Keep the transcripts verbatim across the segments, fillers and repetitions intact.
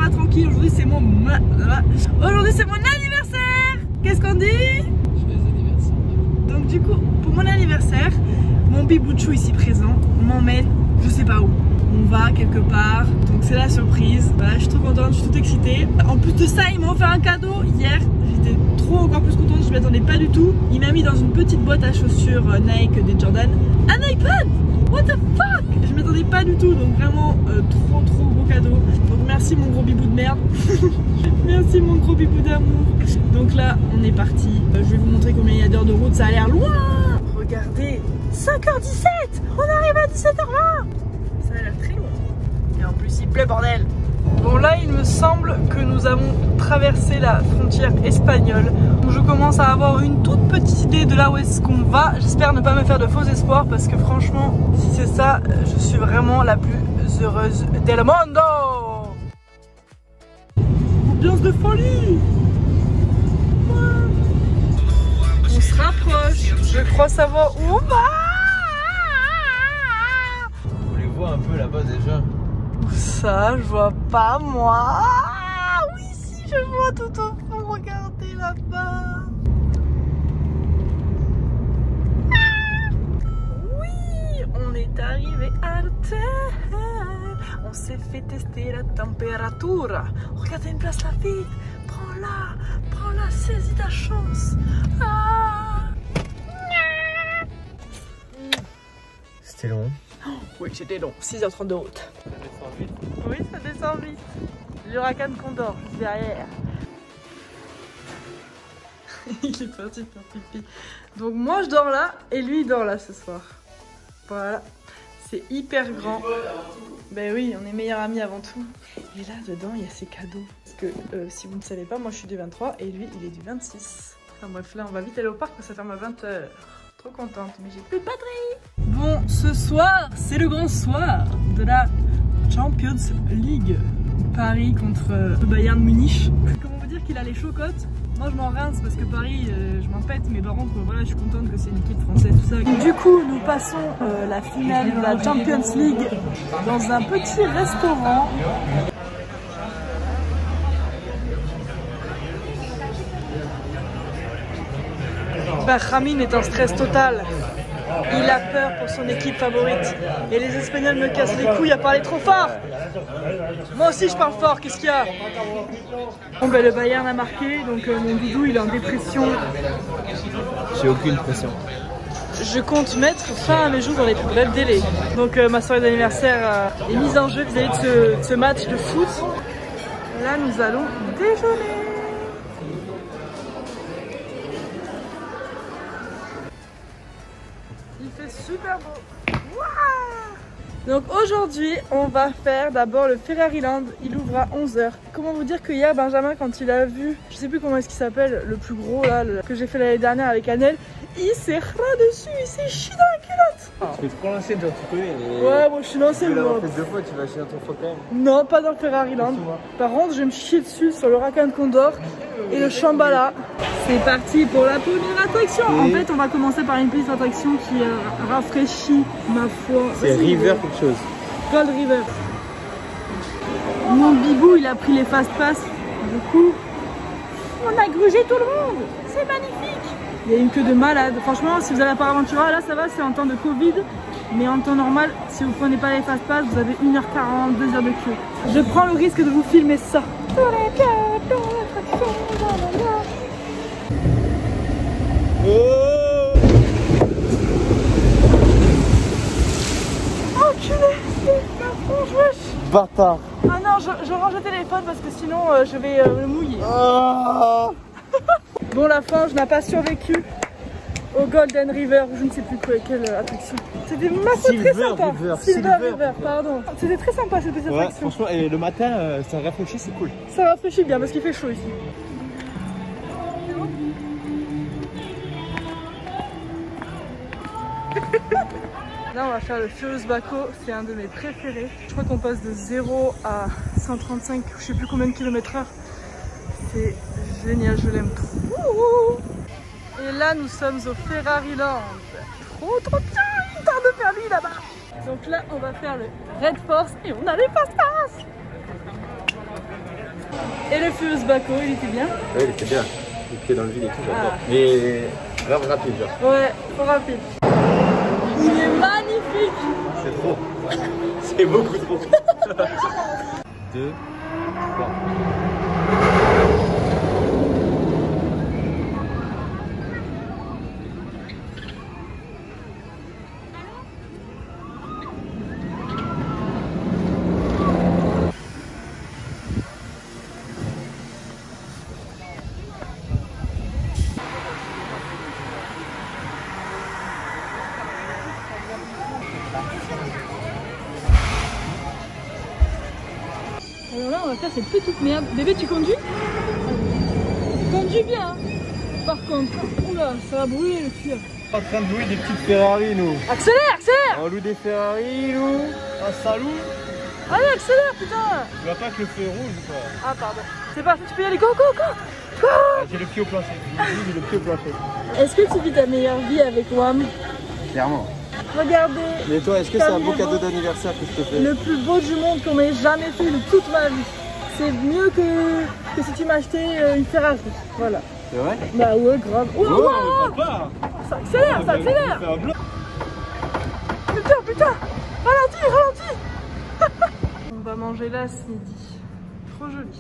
là tranquille. Aujourd'hui c'est mon aujourd'hui c'est mon anniversaire. Qu'est-ce qu'on dit? Joyeux anniversaire. Donc du coup pour mon anniversaire, mon bibouchou ici présent m'emmène je sais pas où. On va quelque part, donc c'est la surprise. Voilà, je suis trop contente, je suis toute excitée. En plus de ça, il m'a offert un cadeau hier. J'étais trop encore plus contente, je m'y attendais pas du tout. Il m'a mis dans une petite boîte à chaussures Nike des Jordan un iPad. What the fuck? Je m'y attendais pas du tout, donc vraiment euh, trop trop gros cadeau. Donc merci mon gros bibou de merde. Merci mon gros bibou d'amour. Donc là, on est parti. Euh, je vais vous montrer combien il y a d'heures de route, ça a l'air loin. Regardez, cinq heures dix-sept. On arrive à dix-sept heures vingt. Ça a l'air très loin. Et en plus il pleut bordel. Bon là il me semble que nous avons traversé la frontière espagnole. Donc je commence à avoir une toute petite idée de là où est-ce qu'on va. J'espère ne pas me faire de faux espoirs parce que franchement si c'est ça, je suis vraiment la plus heureuse del mundo. Ambiance de folie. On se rapproche. Je crois savoir où on va. Un peu là-bas déjà. Ça, je vois pas moi. Ah, oui, si, je vois tout au fond. Regardez là-bas. Ah, oui, on est arrivé à l'hôtel. On s'est fait tester la température. Regardez une place là vite. Prends-la, prends-la, saisis ta chance. Ah. C'était long. Oui, c'était long, six heures trente de route. Ça descend vite. Oui, ça descend vite. L'huracan Condor, juste derrière. Il est parti faire pipi. Donc moi je dors là et lui il dort là ce soir. Voilà. C'est hyper grand. Ben oui, on est meilleurs amis avant tout. Et là dedans il y a ses cadeaux. Parce que euh, si vous ne savez pas, moi je suis du vingt-trois et lui il est du vingt-six. Enfin bref, là on va vite aller au parc parce que ça ferme à vingt heures. Trop contente, mais j'ai plus de batterie. Bon, ce soir, c'est le grand soir de la Champions League. Paris contre le Bayern Munich. Comment vous dire qu'il a les chocottes? Moi je m'en rince parce que Paris, euh, je m'en pète, mais par contre, voilà, je suis contente que c'est une équipe française, tout ça. Du coup, nous passons euh, la finale de la Champions League dans un petit restaurant. Benjamin est en stress total. Il a peur pour son équipe favorite. Et les Espagnols me cassent les couilles à parler trop fort. Moi aussi je parle fort, qu'est-ce qu'il y a? Bon ben le Bayern a marqué, donc euh, mon doudou il est en dépression. J'ai aucune pression. Je compte mettre fin à mes jours dans les plus brefs délais. Donc euh, ma soirée d'anniversaire euh, est mise en jeu vis-à-vis de ce, de ce match de foot. Là nous allons déjeuner. Il fait super beau. Wow. Donc aujourd'hui, on va faire d'abord le Ferrari Land. Il ouvre à onze heures. Comment vous dire que hier, Benjamin, quand il a vu, je sais plus comment est-ce qu'il s'appelle, le plus gros là, le, que j'ai fait l'année dernière avec Annelle, il s'est ras dessus, il s'est chié dans la culotte. Tu fais trop lancer, genre tu connais. Et... Ouais, moi je suis lancé. Tu veux l'avoir fait deux fois, tu vas chier dans ton fois quand même. Non, pas dans le Ferrari Land. Par contre, je vais me chier dessus sur le Huracan Condor et le Shambhala. C'est parti pour la première attraction. Et... En fait, on va commencer par une petite attraction qui euh, rafraîchit ma foi. C'est River quelque chose. Gold River. Mon bibou, il a pris les fast pass. Du coup, on a grugé tout le monde. C'est magnifique. Il y a une queue de malade. Franchement, si vous allez à Paraventura, là ça va, c'est en temps de Covid. Mais en temps normal, si vous prenez pas les fast pass, vous avez une heure quarante, deux heures de queue. Je prends le risque de vous filmer ça. Oh, enculé, bâtard. Ah non, je, je range le téléphone parce que sinon euh, je vais euh, le mouiller. Oh. Bon, la fange n'a pas survécu au Golden River, je ne sais plus quoi, quelle attraction. C'était ma foi très sympa. River, Silver, Silver River, pardon. C'était très sympa cette petite ouais, attraction. franchement, et le matin, euh, ça rafraîchit, c'est cool. Ça rafraîchit bien parce qu'il fait chaud ici. Là on va faire le Furious Baco, c'est un de mes préférés. Je crois qu'on passe de zéro à cent trente-cinq, je sais plus combien de kilomètres heure. C'est génial, je l'aime trop. Et là nous sommes au Ferrari Land. Trop trop bien, il tarde de faire lui là-bas. Donc là on va faire le Red Force et on a les fast pass. Et le Furious Baco, il était bien? Ouais, il était bien. Les pieds dans le vide et tout, j'adore. Ah. Mais grave rapide, genre. Ouais, trop rapide. Il est magnifique. C'est trop. C'est beaucoup trop. Deux, trois. Alors là, on va faire cette petite merde. Bébé, tu conduis? Tu conduis bien. Hein. Par contre, oula, ça va brûler le cuir. En train de louer des petites Ferrari, nous. Accélère, accélère. On loue des Ferrari, nous. Un salou. Allez, accélère, putain. Tu vois pas que le feu est rouge ou pas? Ah, pardon. C'est parti, tu peux y aller. Go, go, go. Go. Ah, j'ai le pied au plancher. J'ai le pied au plancher. Est-ce que tu vis ta meilleure vie avec W A M? Clairement. Regardez. Mais toi, est-ce que c'est un beau cadeau d'anniversaire que je te fais? Le plus beau du monde qu'on m'ait jamais fait de toute ma vie. C'est mieux que, que si tu m'achetais une Ferrari. Voilà. C'est vrai? Bah ouais, grave. Oh, oh, oh, papa. Ça accélère, ça accélère. Putain, putain. Ralentis, ralentis. On va manger là ce midi. Trop joli.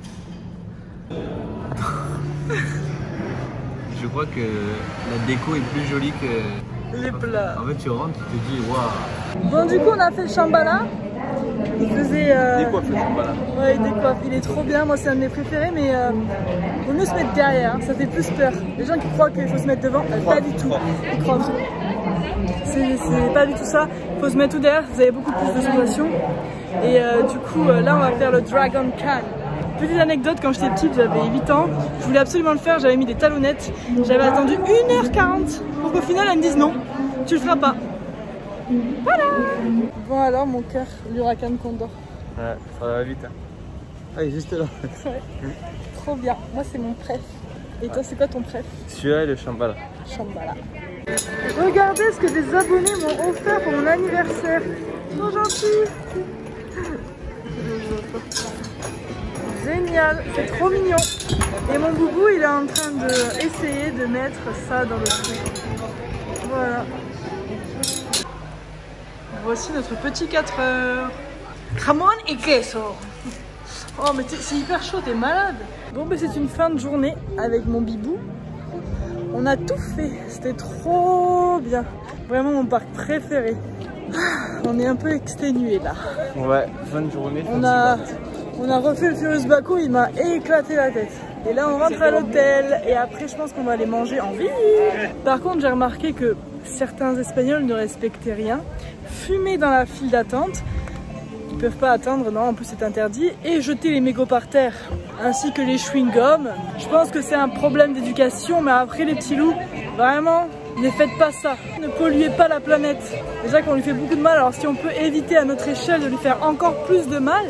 Je crois que la déco est plus jolie que... Les plats. En fait, tu rentres, tu te dis, waouh. Bon, du coup, on a fait le Shambhala. Il faisait. Euh... Décoiffe le Shambhala. Ouais, il décoiffe. Il est trop bien. Moi, c'est un de mes préférés, mais euh, vaut mieux se mettre derrière. Hein. Ça fait plus peur. Les gens qui croient qu'il faut se mettre devant, euh, pas du tout. Ils croient. C'est pas du tout ça. Il faut se mettre tout derrière. Vous avez beaucoup plus de sensations. Et euh, du coup, euh, là, on va faire le Dragon Khan. Petite anecdote, quand j'étais petite, j'avais huit ans, je voulais absolument le faire, j'avais mis des talonnettes, j'avais attendu une heure quarante pour qu'au final elle me dise non, tu le feras pas. Voilà. Bon alors mon cœur, l'Huracan Condor. Ouais, ça va vite. Hein. Ah, il est juste là. Ouais. Trop bien, moi c'est mon préf. Et toi c'est quoi ton préf? Celui-là et le Shambhala. Shambhala. Regardez ce que des abonnés m'ont offert pour mon anniversaire. Trop gentil. Génial, c'est trop mignon. Et mon boubou, il est en train d'essayer de mettre ça dans le truc. Voilà. Voici notre petit quatre heures. Jamón y queso. Oh, mais c'est hyper chaud, t'es malade. Bon, ben c'est une fin de journée avec mon bibou. On a tout fait, c'était trop bien. Vraiment mon parc préféré. On est un peu exténué là. Ouais, fin de journée. On a... On a refait le Furious Baco, il m'a éclaté la tête. Et là on rentre à l'hôtel et après je pense qu'on va aller manger en ville. Par contre j'ai remarqué que certains Espagnols ne respectaient rien. Fumer dans la file d'attente, ils peuvent pas attendre, non en plus c'est interdit. Et jeter les mégots par terre, ainsi que les chewing-gums. Je pense que c'est un problème d'éducation, mais après les petits loups, vraiment, ne faites pas ça. Ne polluez pas la planète. Déjà qu'on lui fait beaucoup de mal, alors si on peut éviter à notre échelle de lui faire encore plus de mal.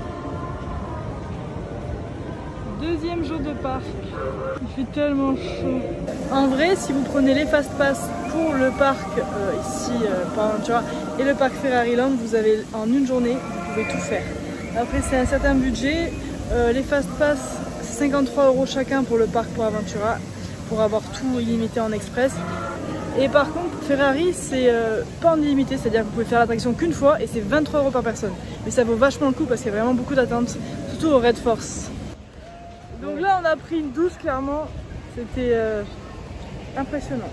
Deuxième jour de parc, il fait tellement chaud. En vrai, si vous prenez les fast pass pour le parc euh, ici, euh, par Aventura, et le parc Ferrari Land, vous avez en une journée, vous pouvez tout faire. Après, c'est un certain budget. Euh, les fast pass, c'est cinquante-trois euros chacun pour le parc pour Aventura, pour avoir tout illimité en express. Et par contre, Ferrari, c'est euh, pas en illimité, c'est-à-dire que vous pouvez faire l'attraction qu'une fois et c'est vingt-trois euros par personne. Mais ça vaut vachement le coup parce qu'il y a vraiment beaucoup d'attentes, surtout au Red Force. Donc là on a pris une douche clairement, c'était euh, impressionnant.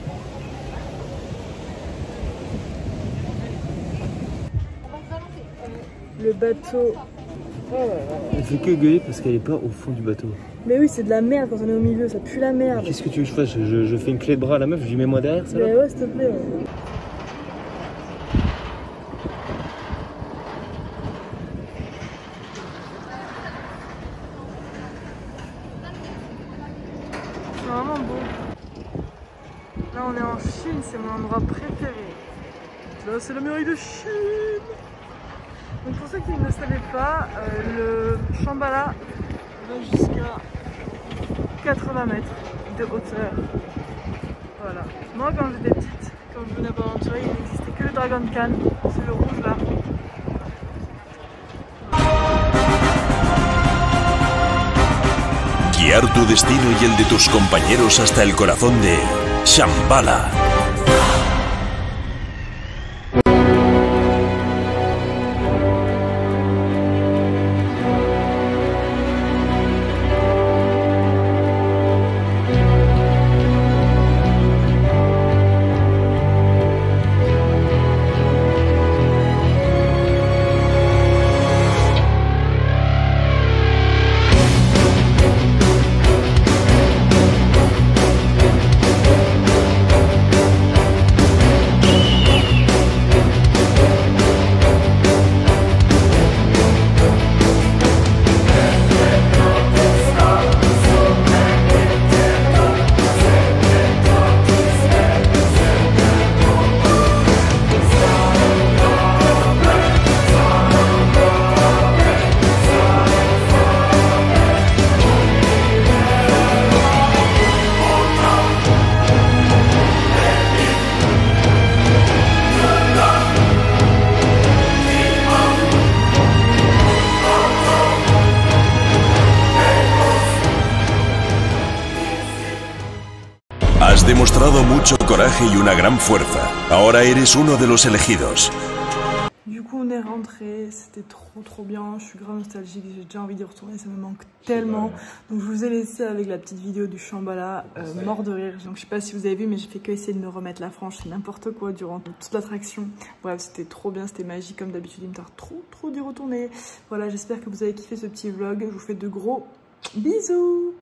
Le bateau, oh là là. Elle fait que gueuler parce qu'elle est pas au fond du bateau. Mais oui c'est de la merde quand on est au milieu, ça pue la merde. Qu'est-ce que tu veux que je fasse? je, je, je fais une clé de bras à la meuf, je lui mets moi derrière ça. Mais ouais s'il te plaît. Ouais. C'est vraiment beau. Là on est en Chine, c'est mon endroit préféré. Là c'est l'Amérique de Chine. Donc pour ceux qui ne le savaient pas, euh, le Shambhala va jusqu'à quatre-vingts mètres de hauteur. Voilà. Moi quand j'étais petite, quand je venais à Aventura, il n'existait que le Dragon Khan, c'est le rouge là. guiar tu destino y el de tus compañeros hasta el corazón de Shambhala. Has demostrado mucho coraje y una gran fuerza. Ahora eres uno de los elegidos. Du coup on est rentré, c'était trop trop bien, je suis grave nostalgique, j'ai déjà envie d'y retourner, ça me manque tellement. Donc je vous ai laissé avec la petite vidéo du Shambhala, euh, mort de rire. Donc je sais pas si vous avez vu mais j'ai fait que essayer de me remettre la frange, c'est n'importe quoi durant toute l'attraction. Bref c'était trop bien, c'était magique comme d'habitude, il me tarde trop trop d'y retourner. Voilà, j'espère que vous avez kiffé ce petit vlog, je vous fais de gros bisous.